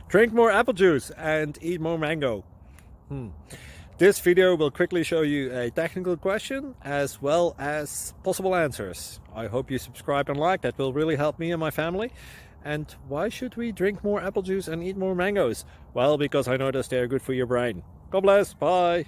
Drink more apple juice and eat more mango. This video will quickly show you a technical question as well as possible answers. I hope you subscribe and like, that will really help me and my family. And why should we drink more apple juice and eat more mangoes? Well, because I noticed they're good for your brain. God bless, bye!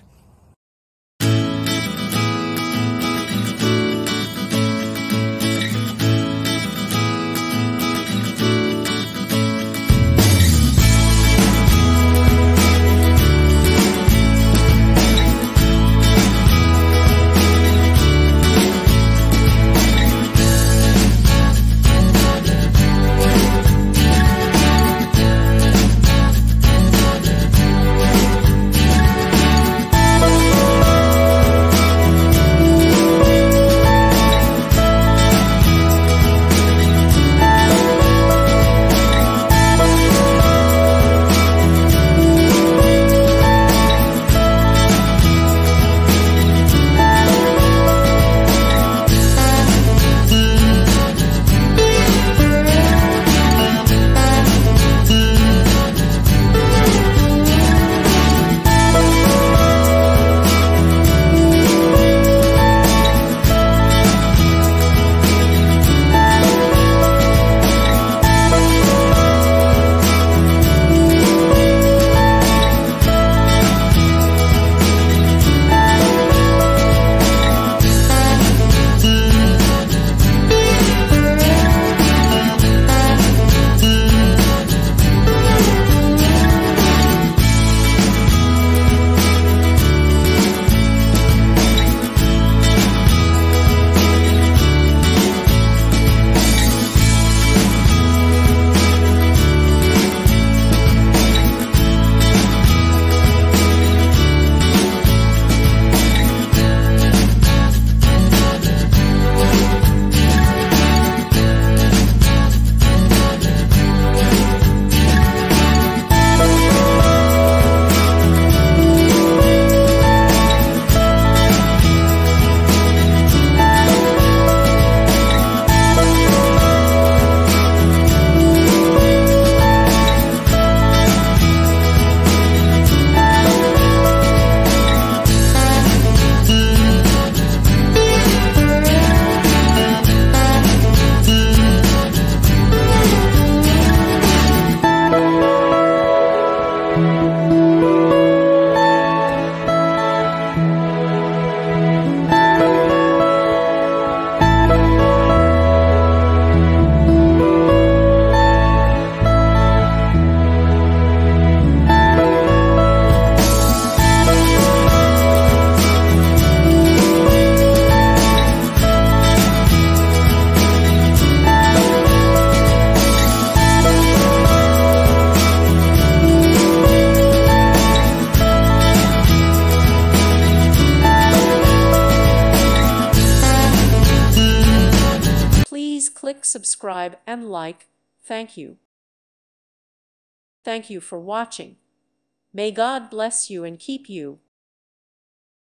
Please click subscribe and like. Thank you. Thank you for watching. May God bless you and keep you.